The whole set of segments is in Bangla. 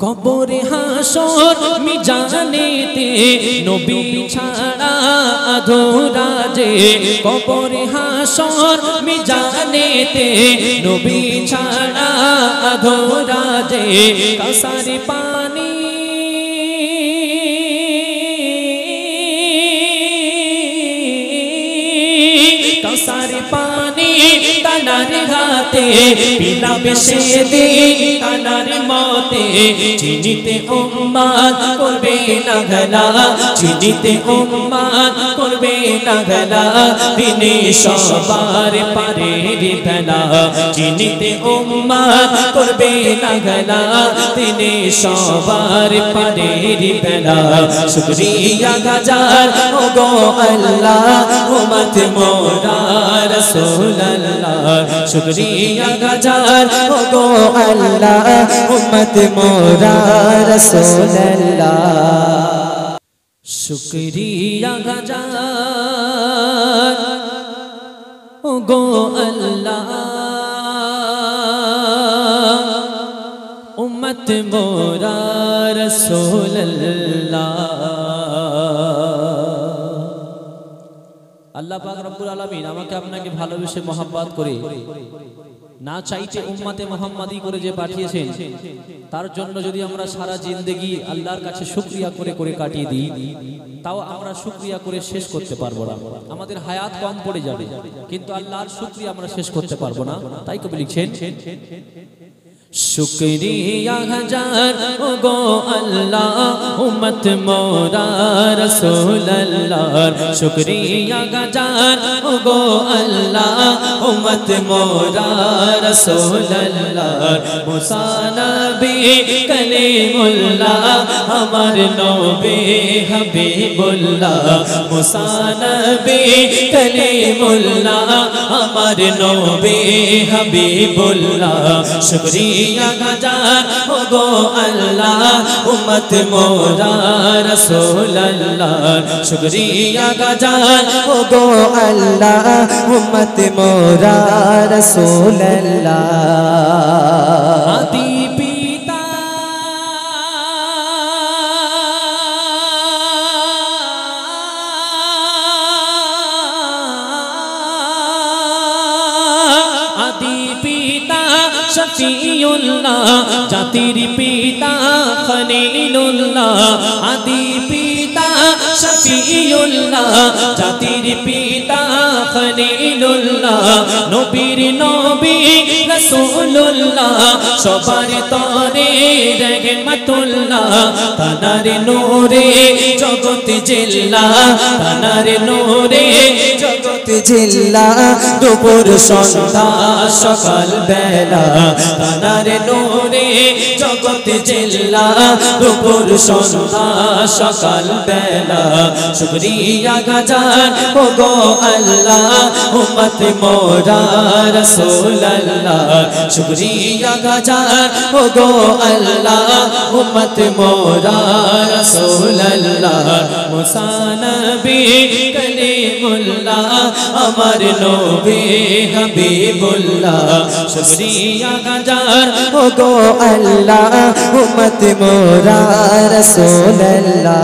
কবরে হাসর মিজানেতে নবী ছাড়া আধুরা যে কবরে হাসর মিজানেতে নবী ছাড়া আধুরা যে কাসার পানি কাসার পানি তানার হাতে পিলাবে সেদিন তানার মতে চিনিতে উম্মাদ করবে না গলা চিনিতে উম্মাদ করবে না গলা তিনি সবার পারে ভেলা চিনিতে উম্মাদ করবে না গলা তিনি সবার পারে ভেলা শুকরিয়া গাজার ও গো আল্লাহ উম্মত মোরা রাসূলুল্লাহ শুকরিয়া গাজার ও গো আল্লাহ উম্মত মোরা রাসূলুল্লাহ শুকরিয়া গাজার ও গো আল্লাহ উম্মত মোরা রাসূলুল্লাহ আল্লাহ পাক রব্বুল আলামিন আমাকে আপনাকে ভালোবেসে মহব্বত করে না চাইতে উম্মতে মুহাম্মাদি করে যে পাঠিয়েছেন তার জন্য যদি আমরা সারা জিন্দেগি আল্লাহর কাছে শুকরিয়া করে করে কাটিয়ে দিই তাও আমরা শুকরিয়া করে শেষ করতে পারবো না আমাদের হায়াত কম পড়ে যাবে কিন্তু আল্লাহর শুকরিয়া আমরা শেষ করতে পারবো না তাই কবি লিখছেন শুকরিয়া হাজার ও গো আল্লাহ উম্মত মোরা রাসূলুল্লাহ শুকরিয়া হাজার ও গো আল্লাহ উম্মত মোরা রাসূলুল্লাহ মুসা নবী কলিমুল্লাহ আমার নবী হাবিবুল্লাহ মুসা নবী কলিমুল্লাহ আমার নবী হাবিবুল্লাহ শুকরিয়া গাজার ও গো আল্লাহ উম্মত মোরা রাসূলুল্লাহ শুকরিয়া গাজার ও গো আল্লাহ উম্মত মোরা রাসূলুল্লাহ আদি পিতা আদি পিতা শফিউল্লাহ জাতির পিতা খলিলুল্লাহ আদি পিতা শফিউল্লাহ জাতির পিতা খলিলুল্লাহ নবীর নবী রাসূলুল্লাহ সবার তরে রহমতুল্লাহ তানার নূরে জগৎ জিল্লা তানার নূরে জগৎ জিল্লা দুপুর সন্ধ্যা সকাল বেলা তানার নূরে জগৎ জিল্লা দুপুর সন্ধ্যা সকাল বেলা শুকরিয়া গাজার ও গো আল্লাহ উম্মত মোরা রাসূলুল্লাহ শুকরিয়া গাজার ও গো আল্লাহ উম্মত মোরা রাসূলুল্লাহ মুসা নবী কলিমুল্লাহ আমার নবী হাবিবুল্লাহ শুকরিয়া গাজার ও গো আল্লাহ উম্মত মোরা রাসূলুল্লাহ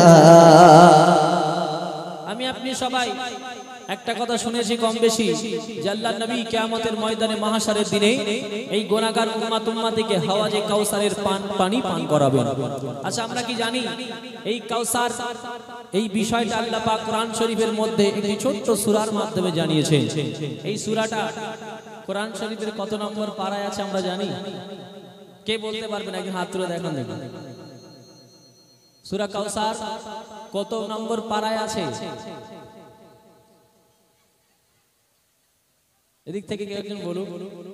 আমি আপনি সবাই একটা কথা শুনেছি কম বেশি যে আল্লাহর নবী কিয়ামতের ময়দানে মাহশারের দিনে এই গুনাহগার উম্মতিকে হাওয়াজে কাউসারের পানি পান করাবেন আচ্ছা আমরা কি জানি এই কাউসার এই বিষয়টা আল্লাহ পাক কোরআন শরীফের মধ্যে একটি ছোট্ট সূরার মাধ্যমে জানিয়েছেন এই সূরাটা কোরআন শরীফের কত নম্বর পারায় আছে আমরা জানি কে বলতে পারবেন একজন হাত তুলে দেখান দেখুন সূরা কাউসার কত নম্বর পারায় আছে এদিক থেকে কেউ একজন বলুন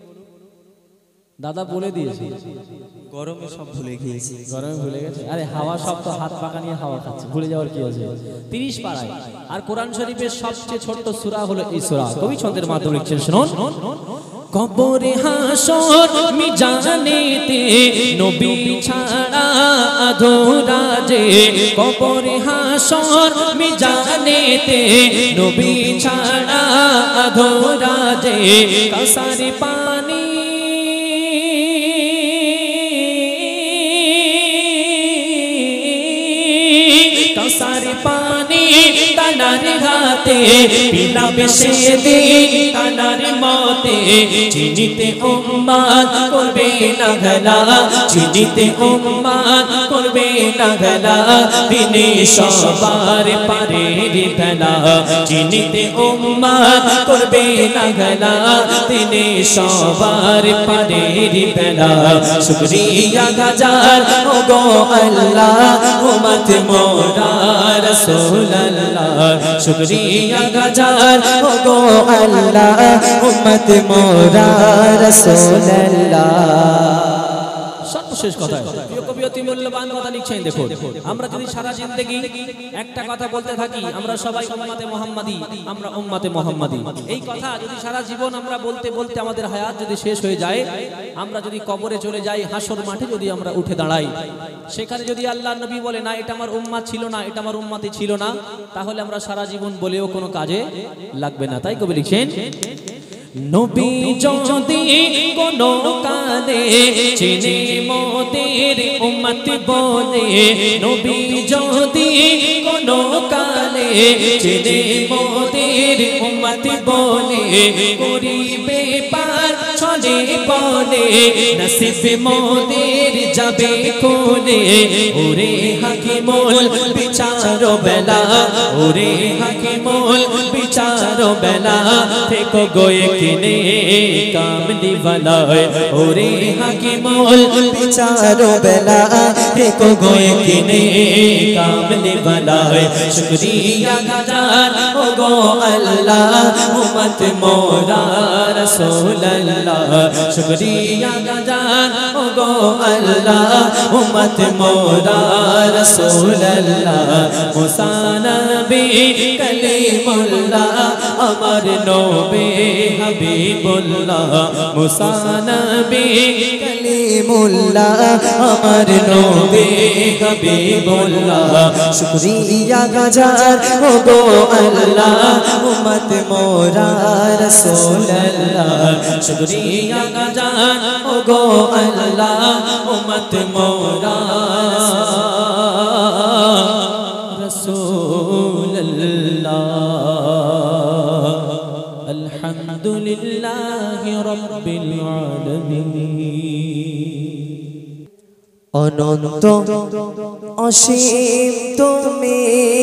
দাদা বলে দিয়েছে গরমে সব ভুলে গিয়েছি গরমে ভুলে গেছে আরে হাওয়া সব তো হাত পাকা নিয়ে হাওয়া খাচ্ছে ভুলে যাওয়ার কি আছে 30 পারায় আর কোরআন শরীফের সবচেয়ে ছোট সূরা হলো এই সূরা কবি ছন্দের মাধ্যমে লিখছেন শুনুন কবরে হাসর মিজানেতে নবী ছাড়া আধুরা যে কবরে হাসর মিজানেতে নবী ছাড়া আধুরা যে কাসার পানি কাউসার পানি তানার হাতে পিলাবে সেদিন তানার মতে চিনিতে উম্মাত করবে না গলা চিনিতে উম্মাত করবে না গলা দিনে সবার পারে রে ভেলা চিনিতে উম্মাত করবে না গলা দিনে সবার পারে রে ভেলা শুকরিয়া হাজার ও গো আল্লাহ উম্মত মোরা রাসূলুল্লাহ শুকরিয়া হাজার ও গো আল্লাহ উম্মত মোরা রাসূলুল্লাহ সর্বশেষ কথা প্রিয় কবি অতি মূল্যবান কথা লিখছেন দেখুন আমরা যদি সারা জিন্দেগি একটা কথা বলতে থাকি আমরা সবাই উম্মতে মুহাম্মাদি আমরা উম্মতে মুহাম্মাদি এই কথা যদি সারা জীবন আমরা বলতে বলতে আমাদের হায়াত যদি শেষ হয়ে যায় আমরা যদি কবরে চলে যাই হাসর মাঠে যদি আমরা উঠে দাঁড়াই সেখানে যদি আল্লাহর নবী বলে না এটা আমার উম্মত ছিল না এটা আমার উম্মতি ছিল না তাহলে আমরা সারা জীবন বলেও কোনো কাজে লাগবে না তাই কবি লিখছেন নবী যদি কোনো কালে চিনে মোদের উম্মত বলে নবী যদি কোনো কালে চিনে মোদের উম্মত বলে করিবে পার চলে বলে নসিব মোদের যাবে কোলে ওরে হাকিমুল বিচার বেলা ওরে হাকিমুল বিচার বেলা থেকো গোয়ে কিনে কামলি वाला ओरे हाकिमुल বিচার বেলা থেকো গোয়ে কিনে কামলি वाला শুকরিয়া হাজার ও গো আল্লাহ উম্মত মোরা রাসূলুল্লাহ শুকরিয়া হাজার ও গো আল্লাহ উম্মত মোরা রাসূলুল্লাহ মুসা নবী কলিমুল্লাহ আমার নবী হাবিবুল্লাহ মুসা নবী কলিমুল্লাহ আমার নবী হাবিবুল্লাহ শুকরিয়া হাজার ও গো আল্লাহ উম্মত মোরা রাসূলুল্লাহ শুকরিয়া হাজার ও গো আল্লাহ উম্মত মোরা রাসূলুল্লাহ আলহামদুলিল্লাহি রাব্বিল আলামিন অনন্ত অসীম তুমি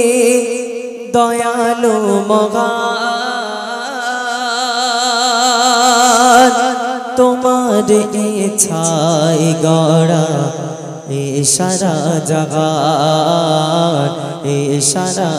দয়ালু মহান তোমার ইচ্ছায় গড়া এ সারা জাগান এ সারা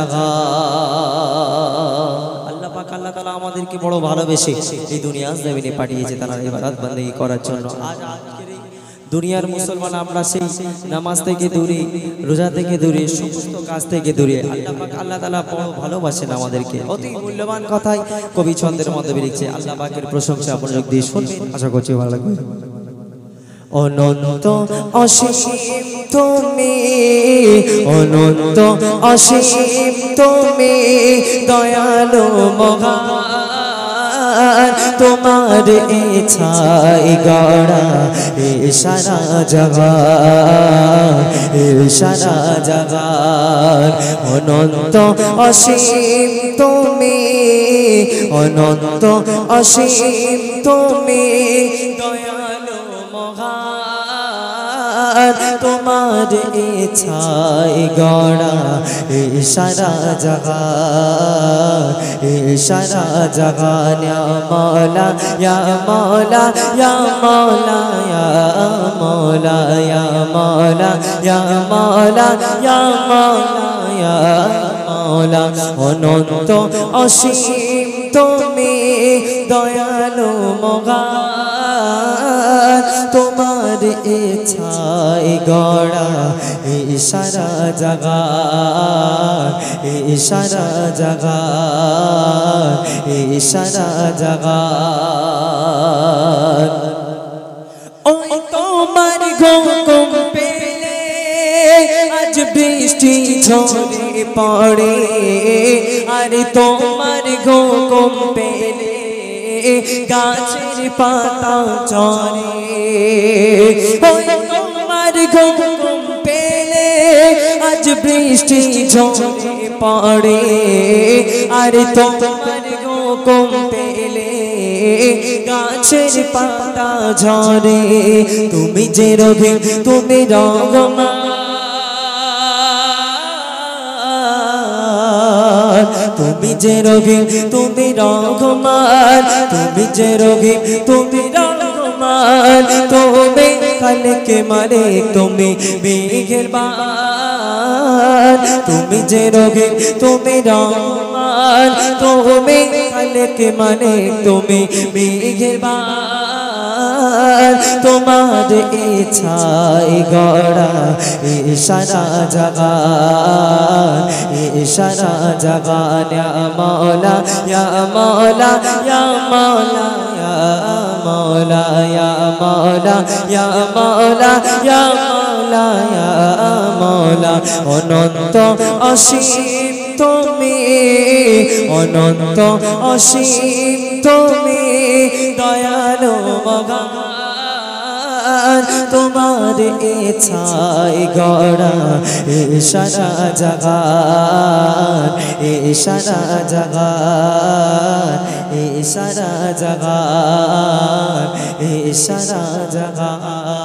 জাগান আল্লাহ পাক আল্লাহ তাআলা আমাদেরকে বড় ভালোবেসে এই দুনিয়ার জমিনে পাঠিয়েছে তার ইবাদত বندگی করার জন্য আজ আজকের দুনিয়ার মুসলমান আমরা সেই নামাজ থেকে দূরে রোজা থেকে দূরে সমস্ত কাজ থেকে দূরে আল্লাহ পাক আল্লাহ তাআলা বড় ভালোবাসেন আমাদেরকে অতি মূল্যবান কথাই কবি ছন্দের মধ্যে লিখছে আল্লাহ পাকের প্রশংসা মনোযোগ দিয়ে শুনবেন আশা করছি ভালো লাগবে অনন্ত অসীম তুমি অনন্ত অসীম তুমি দয়ালু মহান তোমার ইচ্ছায় গড়া এ সারা জাগান এ সারা জাগান অনন্ত অসীম তুমি অনন্ত অসীম তুমি দয়ালু মহান তোমার ইচ্ছায় গড়া এ সারা জাগান এ সারা জাগান ইয়া মওলা ইয়া মওলা ইয়া মওলা ইয়া মওলা ইয়া মওলা ইয়া মওলা ইয়া মওলা ইয়া মওলা অনন্ত অসীম তুমি দয়ালু মহান তোমার ইচ্ছায় গড়া এ সারা জাগান এ সারা জাগান এ সারা জাগান ওই তোমার হুকুম পেলে আজ বৃষ্টি ঝরে পড়ে আরে তোমার হুকুম পেলে গাছের পাতা ঝরে ওই তোমার হুকুম পেলে আজ বৃষ্টি ঝরে পড়ে আর তোমার হুকুম পেলে গাছের পাতা ঝরে তুমি যে রহিম তুমি রহমান তুমি যে রহিম তুমি রহমান তুমি যে রহিম তুমি রহমান তুমি খালিকে মালিক তুমি মেহেরবান তুমি যে রহিম তুমি রহমান তুমি খালিকে মালিক তুমি মেহেরবান তোমার ইচ্ছায় গড়া এই সারা জাগান এই সারা জাগান ইয়া মওলা ইয়া মওলা ইয়া মওলা ইয়া মওলা ইয়া মওলা ইয়া মওলা ইয়া মওলা ইয়া মওলা অনন্ত অসীম তুমি অনন্ত অসীম তুমি দয়ালু মগান তোমার ইচ্ছায় গড়া এই সারা জাগান এই সারা জাগান এই সারা জাগান এই সারা জাগান